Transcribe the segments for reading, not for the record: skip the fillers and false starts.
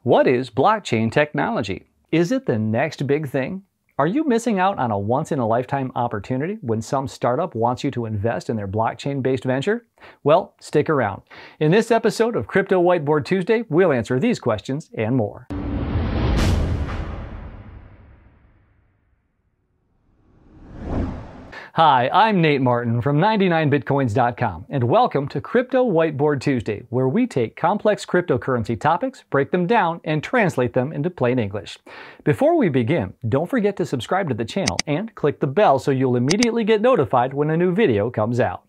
What is blockchain technology? Is it the next big thing? Are you missing out on a once-in-a-lifetime opportunity when some startup wants you to invest in their blockchain-based venture? Well, stick around. In this episode of Crypto Whiteboard Tuesday, we'll answer these questions and more. Hi, I'm Nate Martin from 99bitcoins.com, and welcome to Crypto Whiteboard Tuesday, where we take complex cryptocurrency topics, break them down, and translate them into plain English. Before we begin, don't forget to subscribe to the channel and click the bell so you'll immediately get notified when a new video comes out.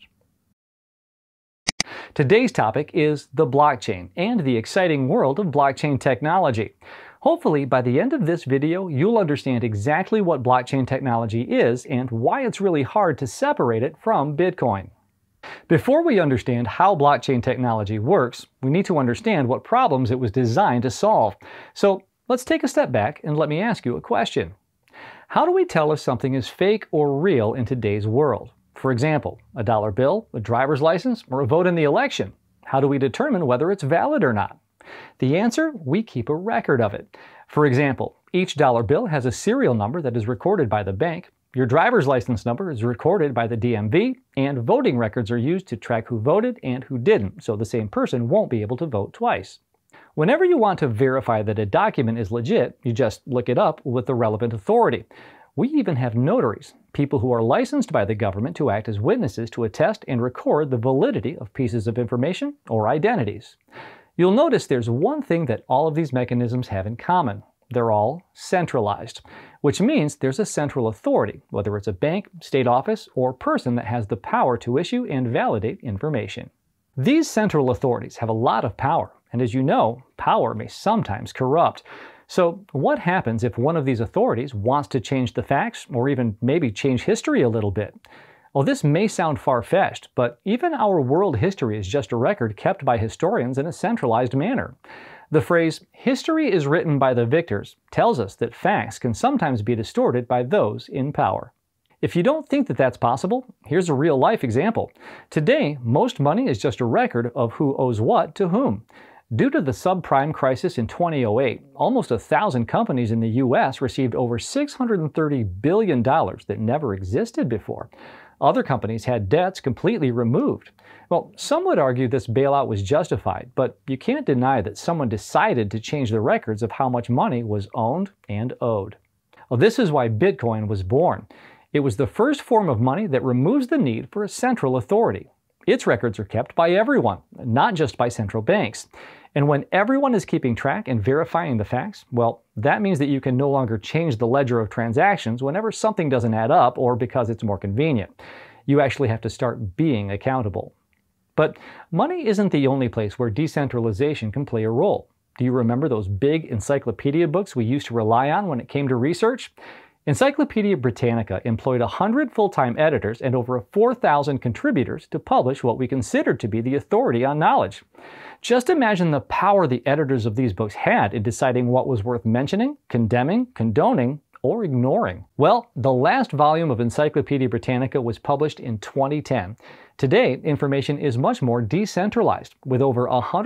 Today's topic is the blockchain and the exciting world of blockchain technology. Hopefully, by the end of this video, you'll understand exactly what blockchain technology is and why it's really hard to separate it from Bitcoin. Before we understand how blockchain technology works, we need to understand what problems it was designed to solve. So let's take a step back and let me ask you a question. How do we tell if something is fake or real in today's world? For example, a dollar bill, a driver's license, or a vote in the election? How do we determine whether it's valid or not? The answer? We keep a record of it. For example, each dollar bill has a serial number that is recorded by the bank, your driver's license number is recorded by the DMV, and voting records are used to track who voted and who didn't, so the same person won't be able to vote twice. Whenever you want to verify that a document is legit, you just look it up with the relevant authority. We even have notaries, people who are licensed by the government to act as witnesses to attest and record the validity of pieces of information or identities. You'll notice there's one thing that all of these mechanisms have in common. They're all centralized, which means there's a central authority, whether it's a bank, state office, or person that has the power to issue and validate information. These central authorities have a lot of power, and as you know, power may sometimes corrupt. So what happens if one of these authorities wants to change the facts, or even maybe change history a little bit? Well, this may sound far-fetched, but even our world history is just a record kept by historians in a centralized manner. The phrase, "history is written by the victors," tells us that facts can sometimes be distorted by those in power. If you don't think that that's possible, here's a real-life example. Today, most money is just a record of who owes what to whom. Due to the subprime crisis in 2008, almost 1,000 companies in the U.S. received over $630 billion that never existed before. Other companies had debts completely removed. Well, some would argue this bailout was justified, but you can't deny that someone decided to change the records of how much money was owned and owed. Well, this is why Bitcoin was born. It was the first form of money that removes the need for a central authority. Its records are kept by everyone, not just by central banks. And when everyone is keeping track and verifying the facts, well, that means that you can no longer change the ledger of transactions whenever something doesn't add up or because it's more convenient. You actually have to start being accountable. But money isn't the only place where decentralization can play a role. Do you remember those big encyclopedia books we used to rely on when it came to research? Encyclopedia Britannica employed 100 full-time editors and over 4,000 contributors to publish what we considered to be the authority on knowledge. Just imagine the power the editors of these books had in deciding what was worth mentioning, condemning, condoning, or ignoring. Well, the last volume of Encyclopedia Britannica was published in 2010. Today, information is much more decentralized, with over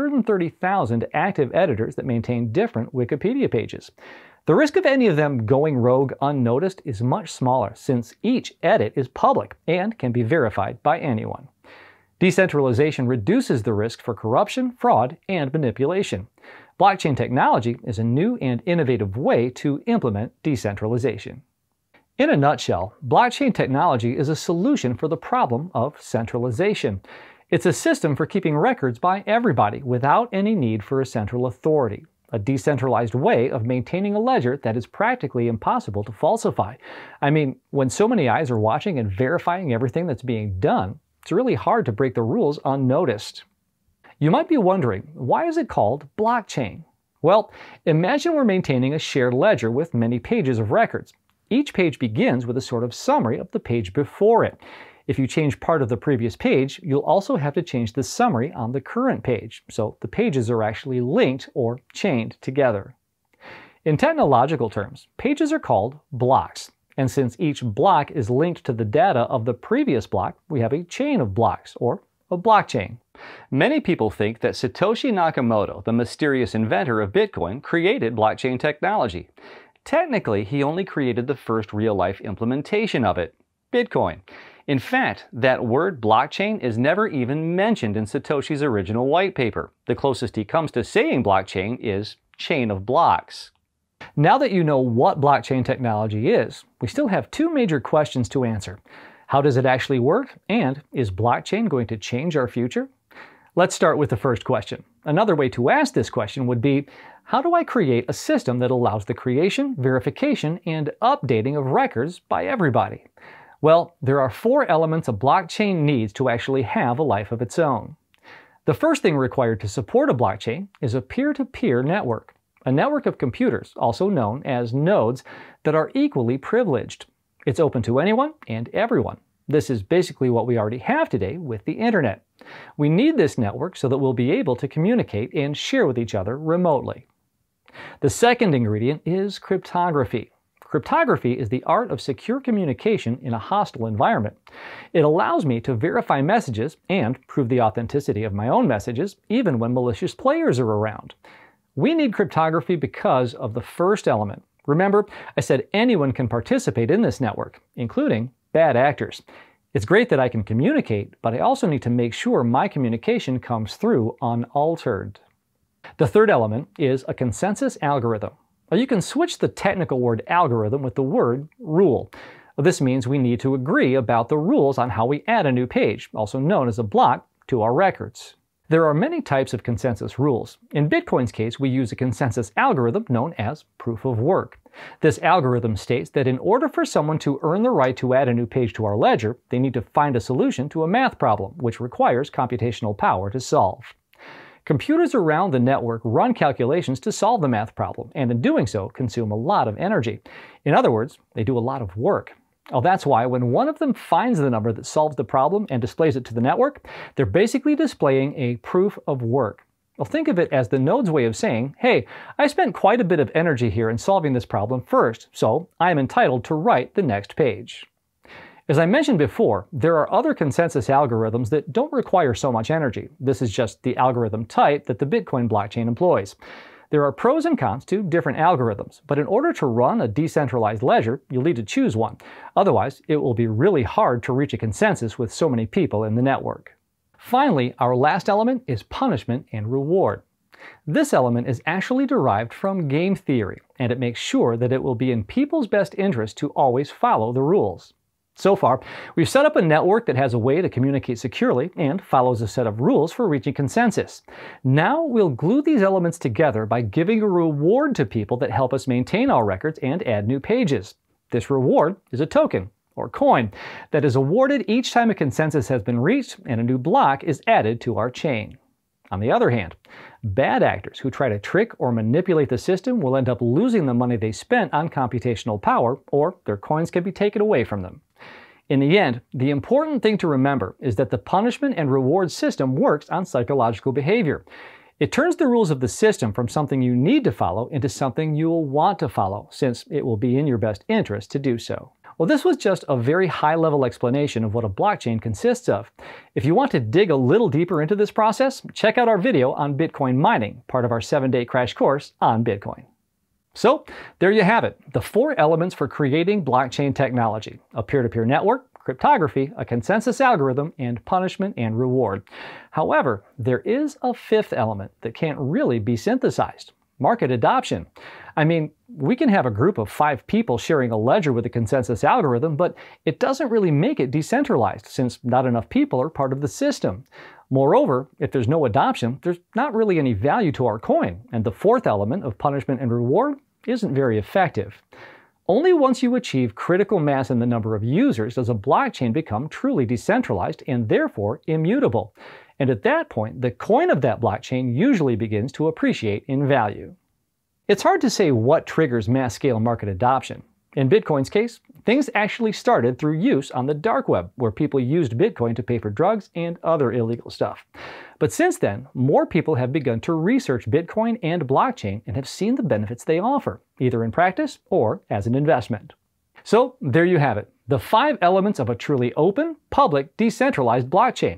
130,000 active editors that maintain different Wikipedia pages. The risk of any of them going rogue unnoticed is much smaller, since each edit is public and can be verified by anyone. Decentralization reduces the risk for corruption, fraud, and manipulation. Blockchain technology is a new and innovative way to implement decentralization. In a nutshell, blockchain technology is a solution for the problem of centralization. It's a system for keeping records by everybody without any need for a central authority. A decentralized way of maintaining a ledger that is practically impossible to falsify. I mean, when so many eyes are watching and verifying everything that's being done, it's really hard to break the rules unnoticed. You might be wondering, why is it called blockchain? Well, imagine we're maintaining a shared ledger with many pages of records. Each page begins with a sort of summary of the page before it. If you change part of the previous page, you'll also have to change the summary on the current page, so the pages are actually linked or chained together. In technological terms, pages are called blocks, and since each block is linked to the data of the previous block, we have a chain of blocks, or a blockchain. Many people think that Satoshi Nakamoto, the mysterious inventor of Bitcoin, created blockchain technology. Technically, he only created the first real-life implementation of it, Bitcoin. In fact, that word blockchain is never even mentioned in Satoshi's original white paper. The closest he comes to saying blockchain is chain of blocks. Now that you know what blockchain technology is, we still have two major questions to answer. How does it actually work? And is blockchain going to change our future? Let's start with the first question. Another way to ask this question would be, how do I create a system that allows the creation, verification, and updating of records by everybody? Well, there are four elements a blockchain needs to actually have a life of its own. The first thing required to support a blockchain is a peer-to-peer network, a network of computers, also known as nodes, that are equally privileged. It's open to anyone and everyone. This is basically what we already have today with the internet. We need this network so that we'll be able to communicate and share with each other remotely. The second ingredient is cryptography. Cryptography is the art of secure communication in a hostile environment. It allows me to verify messages and prove the authenticity of my own messages, even when malicious players are around. We need cryptography because of the first element. Remember, I said anyone can participate in this network, including bad actors. It's great that I can communicate, but I also need to make sure my communication comes through unaltered. The third element is a consensus algorithm. Now, you can switch the technical word algorithm with the word rule. This means we need to agree about the rules on how we add a new page, also known as a block, to our records. There are many types of consensus rules. In Bitcoin's case, we use a consensus algorithm known as proof of work. This algorithm states that in order for someone to earn the right to add a new page to our ledger, they need to find a solution to a math problem, which requires computational power to solve. Computers around the network run calculations to solve the math problem, and in doing so, consume a lot of energy. In other words, they do a lot of work. Oh, that's why when one of them finds the number that solves the problem and displays it to the network, they're basically displaying a proof of work. Well, think of it as the node's way of saying, hey, I spent quite a bit of energy here in solving this problem first, so I am entitled to write the next page. As I mentioned before, there are other consensus algorithms that don't require so much energy. This is just the algorithm type that the Bitcoin blockchain employs. There are pros and cons to different algorithms, but in order to run a decentralized ledger, you'll need to choose one. Otherwise, it will be really hard to reach a consensus with so many people in the network. Finally, our last element is punishment and reward. This element is actually derived from game theory, and it makes sure that it will be in people's best interest to always follow the rules. So far, we've set up a network that has a way to communicate securely and follows a set of rules for reaching consensus. Now we'll glue these elements together by giving a reward to people that help us maintain our records and add new pages. This reward is a token, or coin, that is awarded each time a consensus has been reached and a new block is added to our chain. On the other hand, bad actors who try to trick or manipulate the system will end up losing the money they spent on computational power, or their coins can be taken away from them. In the end, the important thing to remember is that the punishment and reward system works on psychological behavior. It turns the rules of the system from something you need to follow into something you'll want to follow, since it will be in your best interest to do so. Well, this was just a very high-level explanation of what a blockchain consists of. If you want to dig a little deeper into this process, check out our video on Bitcoin mining, part of our 7-day crash course on Bitcoin. So, there you have it, the four elements for creating blockchain technology: a peer-to-peer network, cryptography, a consensus algorithm, and punishment and reward. However, there is a fifth element that can't really be synthesized: market adoption. I mean, we can have a group of 5 people sharing a ledger with a consensus algorithm, but it doesn't really make it decentralized, since not enough people are part of the system. Moreover, if there's no adoption, there's not really any value to our coin, and the fourth element of punishment and reward isn't very effective. Only once you achieve critical mass in the number of users does a blockchain become truly decentralized and therefore immutable. And at that point, the coin of that blockchain usually begins to appreciate in value. It's hard to say what triggers mass-scale market adoption. In Bitcoin's case, things actually started through use on the dark web, where people used Bitcoin to pay for drugs and other illegal stuff. But since then, more people have begun to research Bitcoin and blockchain and have seen the benefits they offer, either in practice or as an investment. So there you have it, the 5 elements of a truly open, public, decentralized blockchain.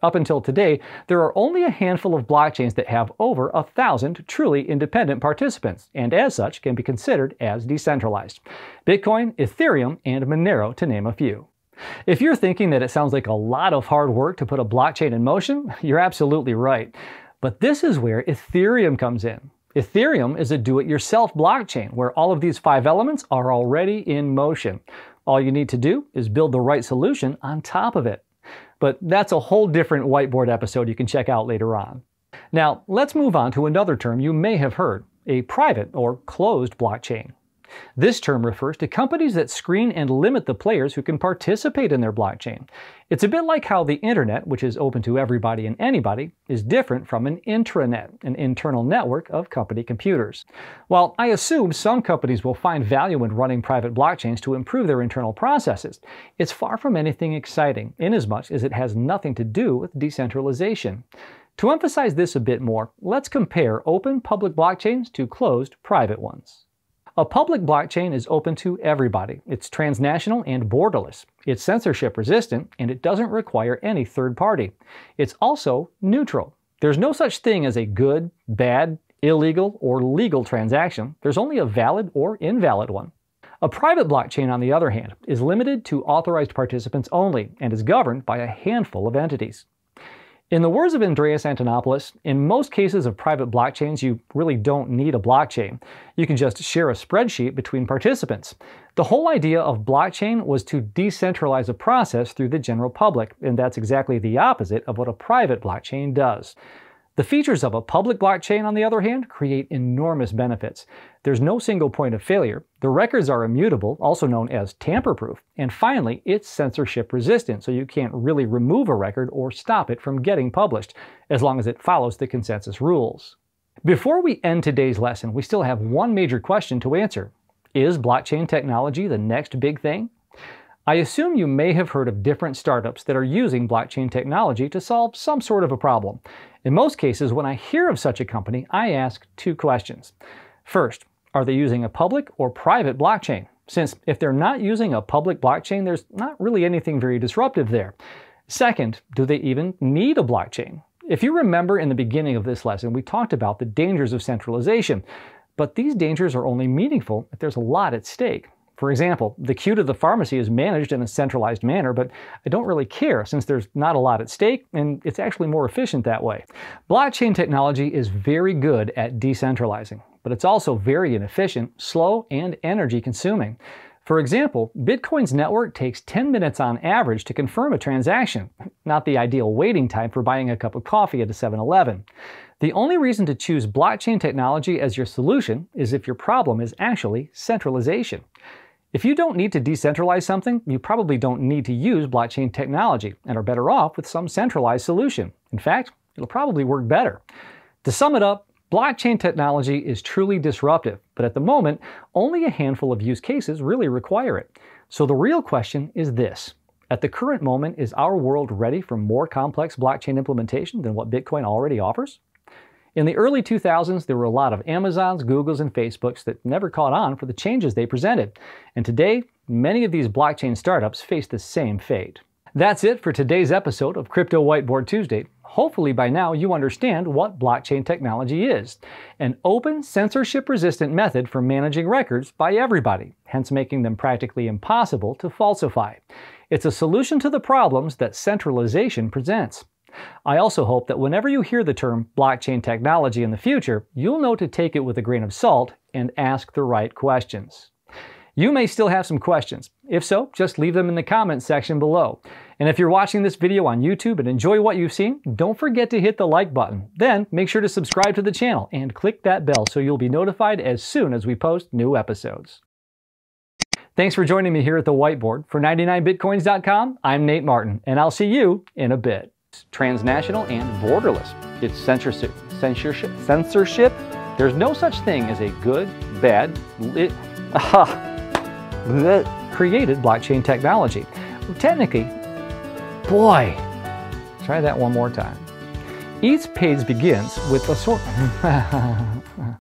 Up until today, there are only a handful of blockchains that have over 1,000 truly independent participants, and as such can be considered as decentralized. Bitcoin, Ethereum, and Monero, to name a few. If you're thinking that it sounds like a lot of hard work to put a blockchain in motion, you're absolutely right. But this is where Ethereum comes in. Ethereum is a do-it-yourself blockchain where all of these 5 elements are already in motion. All you need to do is build the right solution on top of it. But that's a whole different whiteboard episode you can check out later on. Now, let's move on to another term you may have heard, a private or closed blockchain. This term refers to companies that screen and limit the players who can participate in their blockchain. It's a bit like how the internet, which is open to everybody and anybody, is different from an intranet, an internal network of company computers. While I assume some companies will find value in running private blockchains to improve their internal processes, it's far from anything exciting, inasmuch as it has nothing to do with decentralization. To emphasize this a bit more, let's compare open public blockchains to closed private ones. A public blockchain is open to everybody. It's transnational and borderless. It's censorship resistant, and it doesn't require any third party. It's also neutral. There's no such thing as a good, bad, illegal, or legal transaction. There's only a valid or invalid one. A private blockchain, on the other hand, is limited to authorized participants only and is governed by a handful of entities. In the words of Andreas Antonopoulos, in most cases of private blockchains, you really don't need a blockchain. You can just share a spreadsheet between participants. The whole idea of blockchain was to decentralize a process through the general public, and that's exactly the opposite of what a private blockchain does. The features of a public blockchain, on the other hand, create enormous benefits. There's no single point of failure, the records are immutable, also known as tamper-proof, and finally, it's censorship resistant, so you can't really remove a record or stop it from getting published, as long as it follows the consensus rules. Before we end today's lesson, we still have one major question to answer. Is blockchain technology the next big thing? I assume you may have heard of different startups that are using blockchain technology to solve some sort of a problem. In most cases, when I hear of such a company, I ask 2 questions. First, are they using a public or private blockchain? Since if they're not using a public blockchain, there's not really anything very disruptive there. Second, do they even need a blockchain? If you remember in the beginning of this lesson, we talked about the dangers of centralization, but these dangers are only meaningful if there's a lot at stake. For example, the queue to the pharmacy is managed in a centralized manner, but I don't really care since there's not a lot at stake and it's actually more efficient that way. Blockchain technology is very good at decentralizing, but it's also very inefficient, slow, and energy consuming. For example, Bitcoin's network takes 10 minutes on average to confirm a transaction, not the ideal waiting time for buying a cup of coffee at a 7-Eleven. The only reason to choose blockchain technology as your solution is if your problem is actually centralization. If you don't need to decentralize something, you probably don't need to use blockchain technology and are better off with some centralized solution. In fact, it'll probably work better. To sum it up, blockchain technology is truly disruptive, but at the moment, only a handful of use cases really require it. So the real question is this. At the current moment, is our world ready for more complex blockchain implementation than what Bitcoin already offers? In the early 2000s, there were a lot of Amazons, Googles, and Facebooks that never caught on for the changes they presented. And today, many of these blockchain startups face the same fate. That's it for today's episode of Crypto Whiteboard Tuesday. Hopefully by now you understand what blockchain technology is. An open, censorship-resistant method for managing records by everybody, hence making them practically impossible to falsify. It's a solution to the problems that centralization presents. I also hope that whenever you hear the term blockchain technology in the future, you'll know to take it with a grain of salt and ask the right questions. You may still have some questions. If so, just leave them in the comments section below. And if you're watching this video on YouTube and enjoy what you've seen, don't forget to hit the like button. Then make sure to subscribe to the channel and click that bell so you'll be notified as soon as we post new episodes. Thanks for joining me here at the whiteboard. For 99bitcoins.com, I'm Nate Martin, and I'll see you in a bit. Transnational and borderless. It's censorship. There's no such thing as a good, bad, created blockchain technology. Technically, boy, try that one more time. Each page begins with a sort